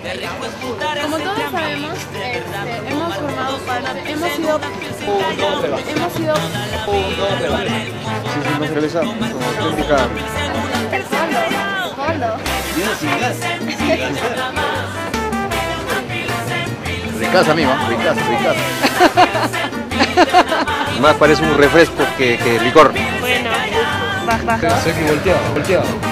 Como todos sabemos, hemos formado parte, hemos sido Sí, sí, más cerveza, como auténtica. el fondo. Ricaza, amigo, ricaza, ricaza. Más parece un refresco que licor. Bueno, baja. Sé que volteado.